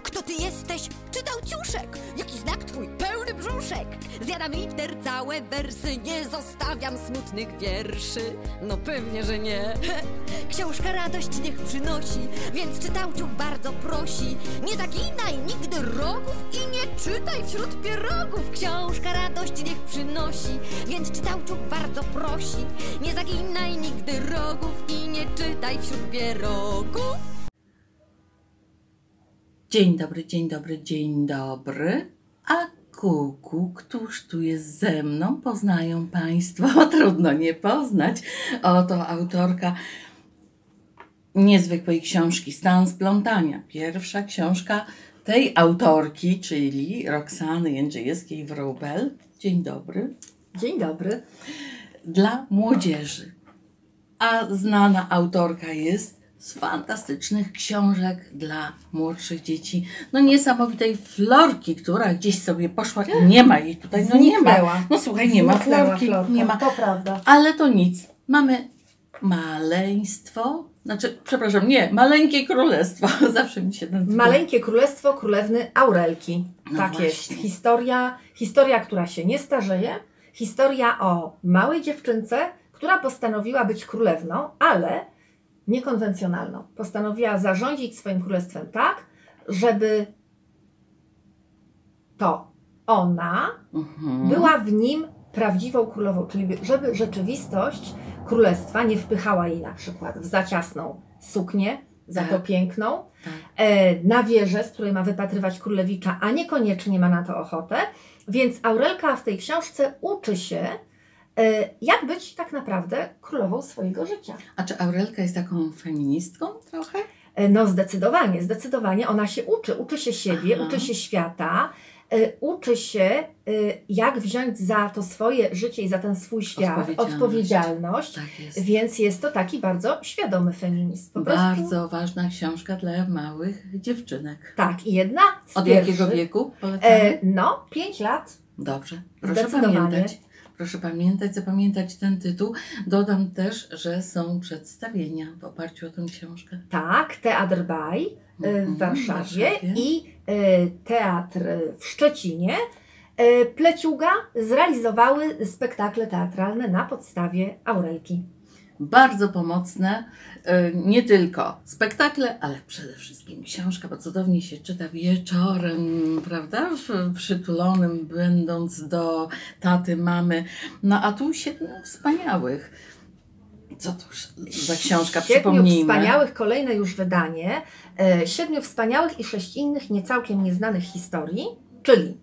Kto ty jesteś? Czytał ciuszek. Jaki znak twój? Pełny brzuszek. Zjadam liter, całe wersy, nie zostawiam smutnych wierszy. No pewnie, że nie. Książka radość niech przynosi, więc czytałciuch bardzo prosi. Nie zaginaj nigdy rogów i nie czytaj wśród pierogów. Książka radość niech przynosi, więc czytałciuch bardzo prosi. Nie zaginaj nigdy rogów i nie czytaj wśród pierogów. Dzień dobry, dzień dobry, dzień dobry. A kuku, któż tu jest ze mną? Poznają Państwo? Trudno nie poznać. Oto autorka niezwykłej książki Stan splątania. Pierwsza książka tej autorki, czyli Roxany Jędrzejewskiej-Wróbel. Dzień dobry. Dzień dobry. Dla młodzieży. A znana autorka jest z fantastycznych książek dla młodszych dzieci. No niesamowitej Florki, która gdzieś sobie poszła. Nie ma jej tutaj. No nie ma. No słuchaj, nie ma Florki. Nie ma. To prawda. Ale to nic. Mamy maleństwo. Znaczy, przepraszam, nie. Maleńkie królestwo. Zawsze mi się ten tytuł... Maleńkie królestwo królewny Aurelki. No tak właśnie. jest. Historia, która się nie starzeje. Historia o małej dziewczynce, która postanowiła być królewną, ale niekonwencjonalną. Postanowiła zarządzić swoim królestwem tak, żeby to ona była w nim prawdziwą królową, czyli żeby rzeczywistość królestwa nie wpychała jej na przykład w za ciasną suknię, za to piękną, na wieżę, z której ma wypatrywać królewicza, a niekoniecznie ma na to ochotę. Więc Aurelka w tej książce uczy się, jak być tak naprawdę królową swojego życia. A czy Aurelka jest taką feministką trochę? No zdecydowanie ona się uczy się siebie, uczy się świata, uczy się jak wziąć za to swoje życie i za ten swój świat odpowiedzialność. Tak jest. Więc jest to taki bardzo świadomy feminizm. Bardzo ważna książka dla małych dziewczynek. Tak, i jedna z Od pierwszych, jakiego wieku polecamy? 5 lat. Dobrze, proszę pamiętać. Proszę pamiętać, zapamiętać ten tytuł. Dodam też, że są przedstawienia w oparciu o tę książkę. Tak, Teatr Baj w Warszawie i teatr w Szczecinie. Pleciuga zrealizowały spektakle teatralne na podstawie Aurelki. Bardzo pomocne, nie tylko spektakle, ale przede wszystkim książka, bo cudownie się czyta wieczorem, prawda? Przytulonym, będąc do taty, mamy. No a tu 7 wspaniałych. Co to za książka? 7 Przypomnijmy. wspaniałych, kolejne już wydanie. 7 wspaniałych i 6 innych niecałkiem nieznanych historii, czyli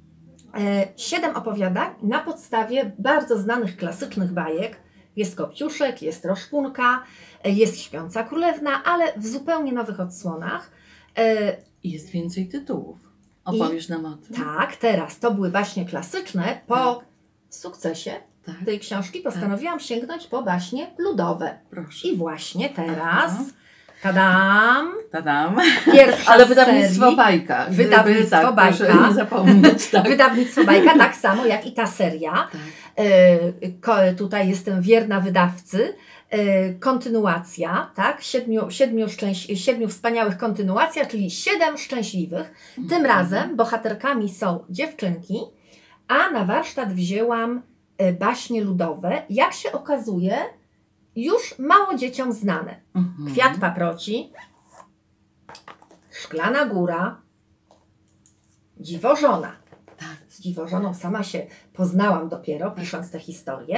7 opowiadań na podstawie bardzo znanych, klasycznych bajek. Jest Kopciuszek, jest Roszpunka, jest Śpiąca Królewna, ale w zupełnie nowych odsłonach. Jest więcej tytułów. Opowiesz nam o tym? Tak, teraz to były baśnie klasyczne. Po sukcesie tej książki postanowiłam sięgnąć po baśnie ludowe. Proszę. I właśnie teraz, tadam, pierwsza ale wydawnictwo serii, Bajka. Wydawnictwo Bajka. Proszę nie zapomnieć. Tak. Wydawnictwo Bajka, tak samo jak i ta seria. Tutaj jestem wierna wydawcy. Kontynuacja, tak? 7 wspaniałych kontynuacja, czyli 7 szczęśliwych. Tym razem bohaterkami są dziewczynki, a na warsztat wzięłam baśnie ludowe. Jak się okazuje, już mało dzieciom znane. Kwiat paproci, Szklana Góra, Dziwożona. Z Dziwożoną sama się poznałam dopiero, pisząc tę historię.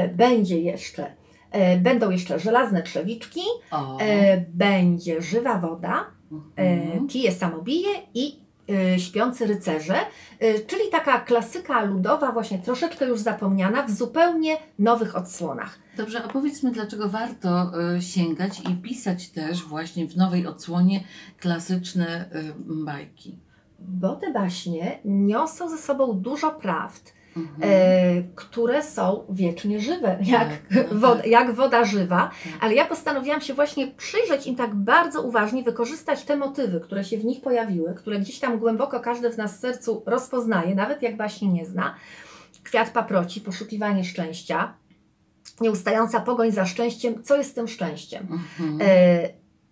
Będą jeszcze Żelazne Trzewiczki, będzie Żywa Woda, Kije Samobije i Śpiący Rycerze, czyli taka klasyka ludowa, właśnie troszeczkę już zapomniana, w zupełnie nowych odsłonach. Dobrze, a powiedzmy, dlaczego warto sięgać i pisać też właśnie w nowej odsłonie klasyczne bajki? Bo te baśnie niosą ze sobą dużo prawd, które są wiecznie żywe, jak woda żywa, ale ja postanowiłam się właśnie przyjrzeć im tak bardzo uważnie, wykorzystać te motywy, które się w nich pojawiły, które gdzieś tam głęboko każdy w nas w sercu rozpoznaje, nawet jak baśni nie zna. Kwiat paproci, poszukiwanie szczęścia, nieustająca pogoń za szczęściem, co jest tym szczęściem.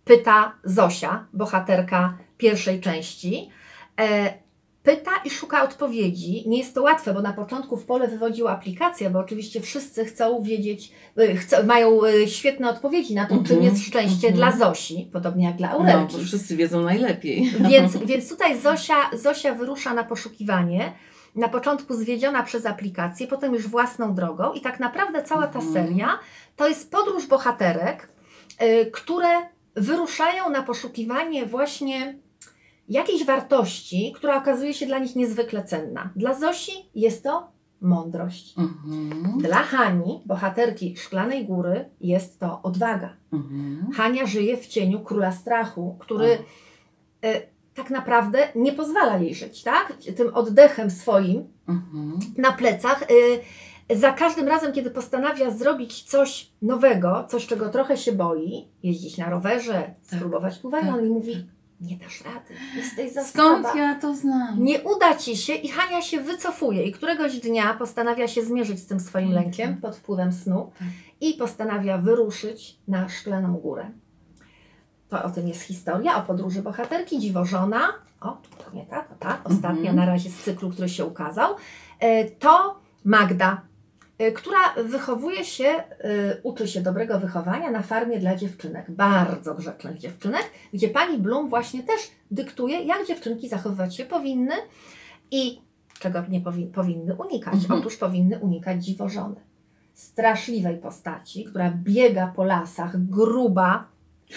pyta Zosia, bohaterka pierwszej części. Pyta i szuka odpowiedzi. Nie jest to łatwe, bo na początku w pole wywodziła aplikacja, bo oczywiście wszyscy chcą wiedzieć, mają świetne odpowiedzi na to, czym jest szczęście dla Zosi, podobnie jak dla Aurelki. No, bo wszyscy wiedzą najlepiej. Więc tutaj Zosia wyrusza na poszukiwanie. Na początku zwiedziona przez aplikację, potem już własną drogą i tak naprawdę cała ta seria to jest podróż bohaterek, które wyruszają na poszukiwanie właśnie jakiejś wartości, która okazuje się dla nich niezwykle cenna. Dla Zosi jest to mądrość. Dla Hani, bohaterki Szklanej Góry, jest to odwaga. Hania żyje w cieniu króla strachu, który tak naprawdę nie pozwala jej żyć, tak? Tym oddechem swoim na plecach. Za każdym razem, kiedy postanawia zrobić coś nowego, coś, czego trochę się boi, jeździć na rowerze, spróbować pływania, on mi mówi, nie dasz rady, jesteś za słaba. Skąd ja to znam? Nie uda ci się i Hania się wycofuje i któregoś dnia postanawia się zmierzyć z tym swoim lękiem pod wpływem snu i postanawia wyruszyć na Szklaną Górę. To o tym jest historia, o podróży bohaterki, Dziwożona. O, to nie ta ostatnia na razie z cyklu, który się ukazał. To Magda, która wychowuje się, uczy się dobrego wychowania na farmie dla dziewczynek, bardzo grzecznych dziewczynek, gdzie pani Bloom właśnie też dyktuje, jak dziewczynki zachowywać się powinny i czego nie powinny unikać. Otóż powinny unikać Dziwożony. Straszliwej postaci, która biega po lasach, gruba,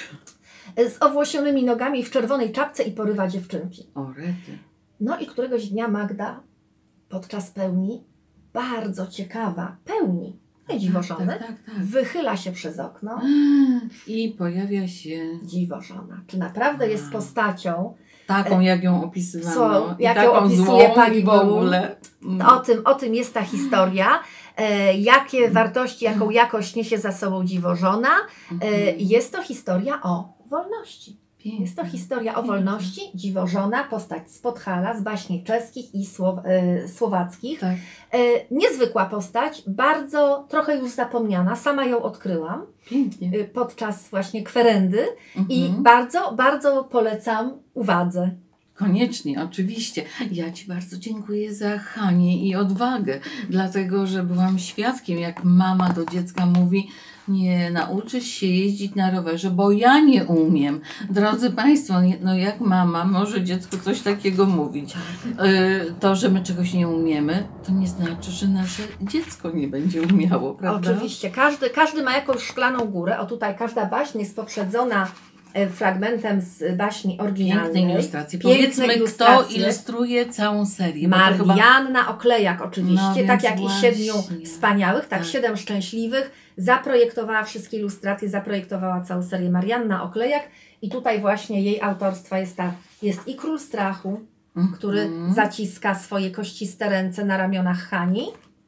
z owłosionymi nogami w czerwonej czapce i porywa dziewczynki. O, rety. No i któregoś dnia Magda podczas pełni, bardzo ciekawa, pełni, nie Dziwożony, wychyla się przez okno i pojawia się Dziwożona. Czy naprawdę jest postacią taką, jak ją opisywano, jak i ją taką opisuje złą pani i w ogóle. O tym jest ta historia. Jakie wartości, jaką jakość niesie za sobą Dziwożona. Jest to historia o wolności. Pięknie. Jest to historia o wolności. Dziwożona, postać z Podhala, z baśni czeskich i słowackich. Tak. Niezwykła postać, bardzo, trochę już zapomniana. Sama ją odkryłam. Pięknie. Podczas właśnie kwerendy i bardzo, bardzo polecam uwadze. Koniecznie, oczywiście. Ja Ci bardzo dziękuję za Hanię i odwagę, dlatego że byłam świadkiem, jak mama do dziecka mówi: nie nauczysz się jeździć na rowerze, bo ja nie umiem. Drodzy Państwo, no jak mama może dziecku coś takiego mówić? To, że my czegoś nie umiemy, to nie znaczy, że nasze dziecko nie będzie umiało, prawda? Oczywiście. Każdy ma jakąś szklaną górę. O tutaj każda baśń jest poprzedzona fragmentem z baśni oryginalnej. Piękne ilustracje. Powiedzmy, kto ilustruje całą serię. Marianna Oklejak oczywiście, no, tak jak właśnie. i 7 wspaniałych, tak 7 szczęśliwych. Zaprojektowała wszystkie ilustracje, zaprojektowała całą serię Marianna Oklejak i tutaj właśnie jej autorstwa jest i Król Strachu, który zaciska swoje kościste ręce na ramionach Hani,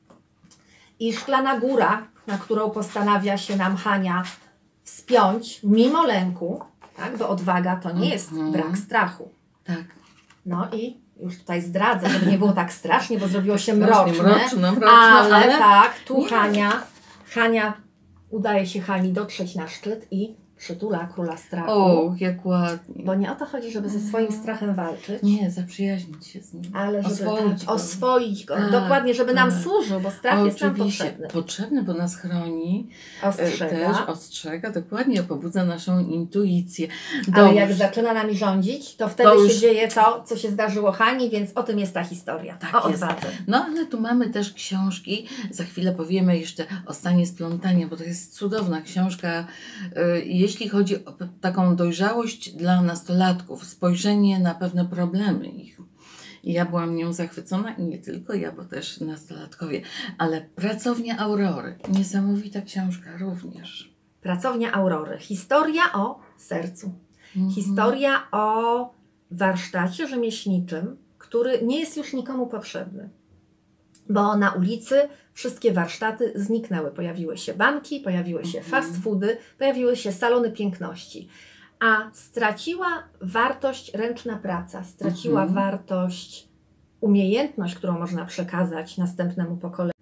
i Szklana Góra, na którą postanawia się nam Hania wspiąć mimo lęku, tak? Bo odwaga to nie jest brak strachu. Tak. No i już tutaj zdradzę, żeby nie było tak strasznie, bo zrobiło się mroczne, ale tak, tu Hania, udaje się Hani dotrzeć na szczyt i przytula Króla Strachu. O, jak ładnie. Bo nie o to chodzi, żeby ze swoim strachem walczyć. Nie, zaprzyjaźnić się z nim. Ale żeby oswoić go. Tak, dokładnie, żeby nam służył, bo strach jest nam potrzebny. Potrzebny, bo nas chroni. Ostrzega. Też ostrzega, dokładnie, pobudza naszą intuicję. Ale jak zaczyna nami rządzić, to wtedy się dzieje to, co się zdarzyło Hani, więc o tym jest ta historia. Tak o odwadze. No ale tu mamy też książki, za chwilę powiemy jeszcze o Stanie Splątania, bo to jest cudowna książka, jeśli chodzi o taką dojrzałość dla nastolatków, spojrzenie na pewne problemy ich. I ja byłam nią zachwycona i nie tylko ja, bo też nastolatkowie. Ale Pracownia Aurory, niesamowita książka również. Pracownia Aurory. Historia o sercu. Historia o warsztacie rzemieślniczym, który nie jest już nikomu potrzebny. Bo na ulicy wszystkie warsztaty zniknęły. Pojawiły się banki, pojawiły się fast foody, pojawiły się salony piękności. A straciła wartość ręczna praca, straciła wartość umiejętność, którą można przekazać następnemu pokoleniu.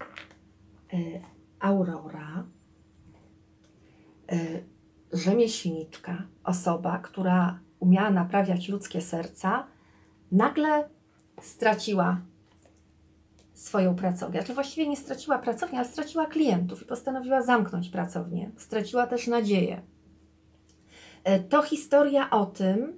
Aurora, rzemieślniczka, osoba, która umiała naprawiać ludzkie serca, nagle straciła swoją pracownię. Znaczy właściwie nie straciła pracowni, ale straciła klientów i postanowiła zamknąć pracownię. Straciła też nadzieję. To historia o tym,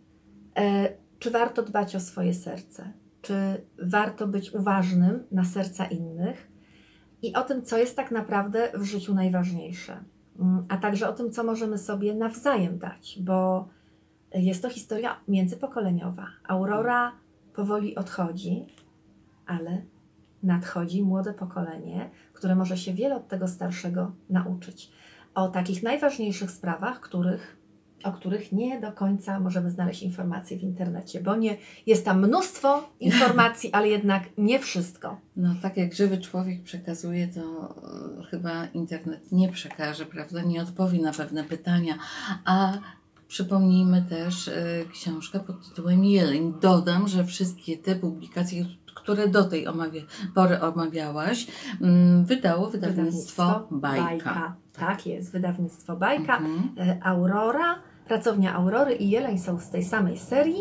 czy warto dbać o swoje serce, czy warto być uważnym na serca innych i o tym, co jest tak naprawdę w życiu najważniejsze, a także o tym, co możemy sobie nawzajem dać, bo jest to historia międzypokoleniowa. Aurora powoli odchodzi, ale nadchodzi młode pokolenie, które może się wiele od tego starszego nauczyć. O takich najważniejszych sprawach, o których nie do końca możemy znaleźć informacje w internecie, bo nie, jest tam mnóstwo informacji, ale jednak nie wszystko. No tak jak żywy człowiek przekazuje, to chyba internet nie przekaże, prawda? Nie odpowie na pewne pytania, a przypomnijmy też książkę pod tytułem Jeleń. Dodam, że wszystkie te publikacje, które do tej pory omawiałaś, wydało wydawnictwo Bajka. Tak jest, wydawnictwo Bajka. Aurora, Pracownia Aurory i Jeleń są z tej samej serii.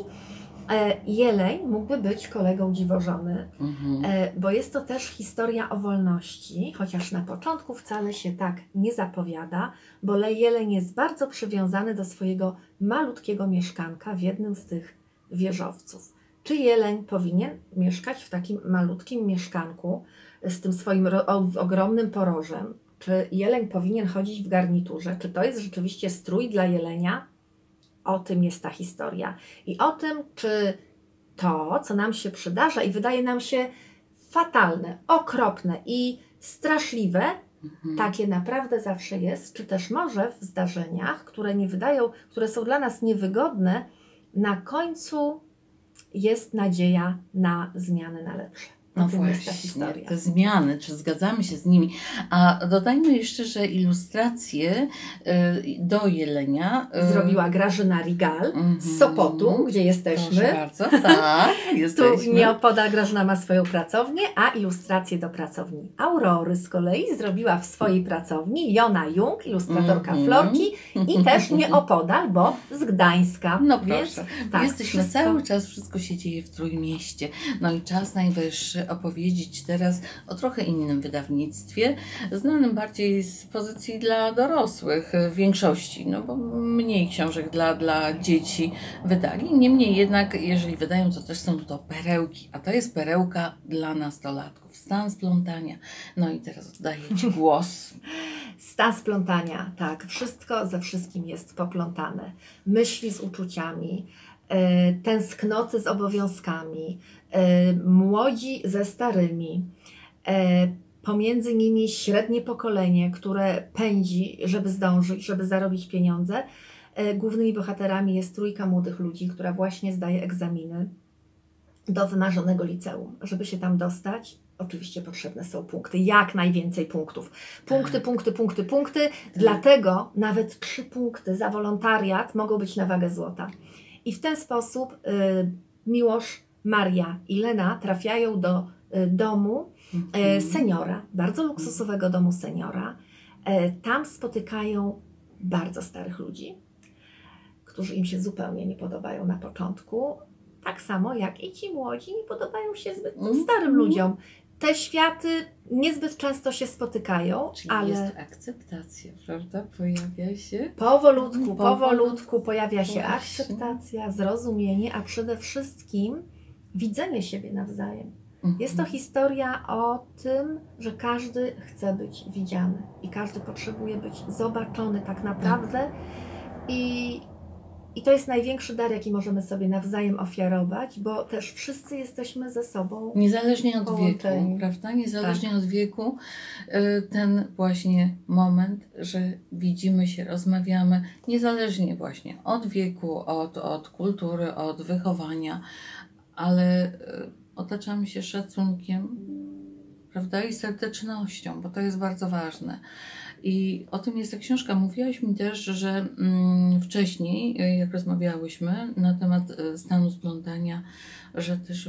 Jeleń mógłby być kolegą dziwożony, bo jest to też historia o wolności, chociaż na początku wcale się tak nie zapowiada, bo Jeleń jest bardzo przywiązany do swojego malutkiego mieszkanka w jednym z tych wieżowców. Czy Jeleń powinien mieszkać w takim malutkim mieszkanku z tym swoim ogromnym porożem? Czy Jeleń powinien chodzić w garniturze? Czy to jest rzeczywiście strój dla Jelenia? O tym jest ta historia. I o tym, czy to, co nam się przydarza i wydaje nam się fatalne, okropne i straszliwe, takie naprawdę zawsze jest, czy też może w zdarzeniach, które są dla nas niewygodne, na końcu jest nadzieja na zmiany na lepsze. No właśnie, te zmiany, czy zgadzamy się z nimi. A dodajmy jeszcze, że ilustracje do Jelenia zrobiła Grażyna Rigal z Sopotu, gdzie jesteśmy. Proszę bardzo, tak, jesteśmy. Tu nieopodal Grażyna ma swoją pracownię, a ilustracje do pracowni Aurory z kolei zrobiła w swojej pracowni Jona Jung, ilustratorka Florki i też nieopodal, bo z Gdańska. No więc proszę, tak, jesteśmy cały czas, wszystko się dzieje w Trójmieście. No i czas najwyższy opowiedzieć teraz o trochę innym wydawnictwie, znanym bardziej z pozycji dla dorosłych w większości, no bo mniej książek dla dzieci wydali. Niemniej jednak, jeżeli wydają, to też są to perełki, a to jest perełka dla nastolatków. Stan splątania. No i teraz oddaję Ci głos. Stan splątania, tak. Wszystko ze wszystkim jest poplątane. Myśli z uczuciami, tęsknoty z obowiązkami, młodzi ze starymi, pomiędzy nimi średnie pokolenie, które pędzi, żeby zdążyć, żeby zarobić pieniądze. Głównymi bohaterami jest trójka młodych ludzi, która właśnie zdaje egzaminy do wymarzonego liceum. Żeby się tam dostać, oczywiście potrzebne są punkty, jak najwięcej punktów. Punkty. Dlatego nawet 3 punkty za wolontariat mogą być na wagę złota. I w ten sposób Miłosz, Maria i Lena trafiają do domu seniora, bardzo luksusowego domu seniora. Tam spotykają bardzo starych ludzi, którzy im się zupełnie nie podobają na początku. Tak samo jak i ci młodzi nie podobają się zbyt starym ludziom. Te światy niezbyt często się spotykają, czyli ale jest akceptacja, prawda? Pojawia się powolutku pojawia się akceptacja, zrozumienie, a przede wszystkim widzenie siebie nawzajem. Jest to historia o tym, że każdy chce być widziany i każdy potrzebuje być zobaczony tak naprawdę. I to jest największy dar, jaki możemy sobie nawzajem ofiarować, bo też wszyscy jesteśmy ze sobą niezależnie od wieku, prawda? Niezależnie od wieku, ten właśnie moment, że widzimy się, rozmawiamy, niezależnie właśnie od wieku, od kultury, od wychowania, ale otaczamy się szacunkiem, prawda? I serdecznością, bo to jest bardzo ważne. I o tym jest ta książka. Mówiłaś mi też, że wcześniej, jak rozmawiałyśmy na temat stanu splątania, że też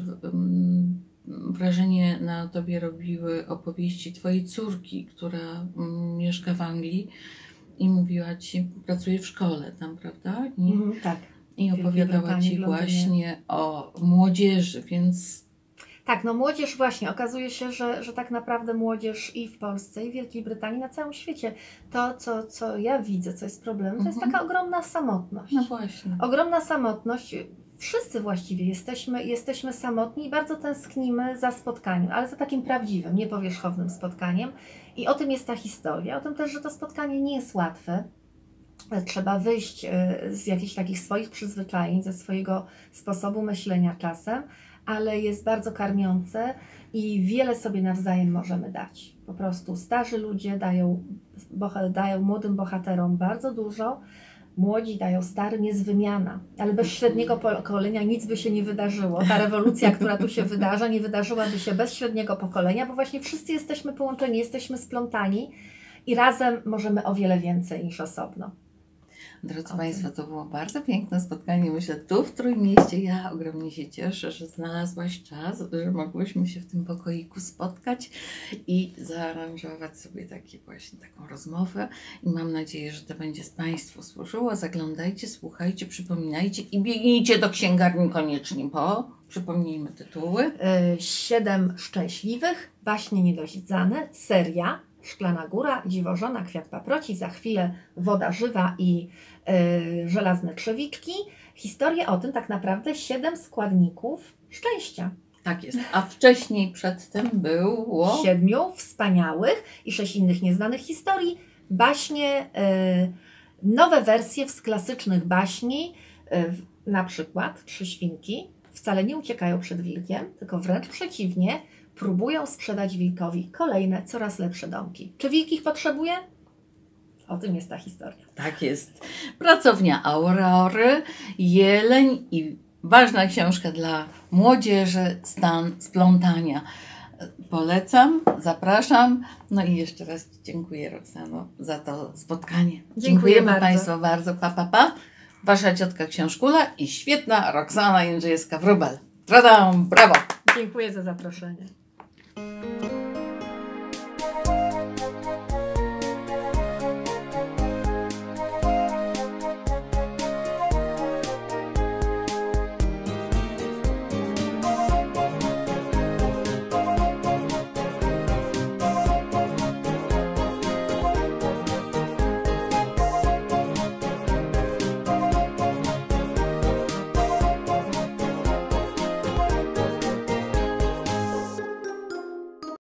wrażenie na Tobie robiły opowieści Twojej córki, która mieszka w Anglii i mówiła Ci, pracuje w szkole tam, prawda? Tak. I opowiadała Ci właśnie o młodzieży, więc... Tak, no młodzież właśnie, okazuje się, że tak naprawdę młodzież i w Polsce, i w Wielkiej Brytanii, na całym świecie, to co ja widzę, co jest problemem, to jest taka ogromna samotność. No właśnie. Ogromna samotność. Wszyscy właściwie jesteśmy samotni i bardzo tęsknimy za spotkaniem, ale za takim prawdziwym, niepowierzchownym spotkaniem. I o tym jest ta historia, o tym też, że to spotkanie nie jest łatwe. Trzeba wyjść z jakichś takich swoich przyzwyczajeń, ze swojego sposobu myślenia czasem, ale jest bardzo karmiące i wiele sobie nawzajem możemy dać. Po prostu starzy ludzie dają młodym bohaterom bardzo dużo, młodzi dają starym, jest wymiana, ale bez średniego pokolenia nic by się nie wydarzyło. Ta rewolucja, która tu się wydarza, nie wydarzyłaby się bez średniego pokolenia, bo właśnie wszyscy jesteśmy połączeni, jesteśmy splątani i razem możemy o wiele więcej niż osobno. Drodzy Państwo, to było bardzo piękne spotkanie. Myślę, tu w Trójmieście. Ja ogromnie się cieszę, że znalazłaś czas, że mogłyśmy się w tym pokoiku spotkać i zaaranżować sobie taką rozmowę. I mam nadzieję, że to będzie Państwu służyło. Zaglądajcie, słuchajcie, przypominajcie i biegnijcie do księgarni koniecznie, bo przypomnijmy tytuły. 7 szczęśliwych, baśnie niedozwiedzane, seria Szklana Góra, Dziwożona, Kwiat Paproci, za chwilę Woda Żywa i Żelazne Trzewiczki. Historię o tym tak naprawdę 7 składników szczęścia. Tak jest. A wcześniej przed tym było 7 wspaniałych i 6 innych nieznanych historii. Baśnie, nowe wersje z klasycznych baśni, na przykład 3 świnki wcale nie uciekają przed wilkiem, tylko wręcz przeciwnie, próbują sprzedać wilkowi kolejne, coraz lepsze domki. Czy wilk ich potrzebuje? O tym jest ta historia. Tak jest. Pracownia Aurory, Jeleń i ważna książka dla młodzieży, Stan splątania. Polecam, zapraszam. No i jeszcze raz dziękuję, Roxano, za to spotkanie. Dziękujemy Państwu bardzo. Pa. Wasza ciotka Książkula i świetna Roxana Jędrzejewska-Wróbel. Brawo! Dziękuję za zaproszenie.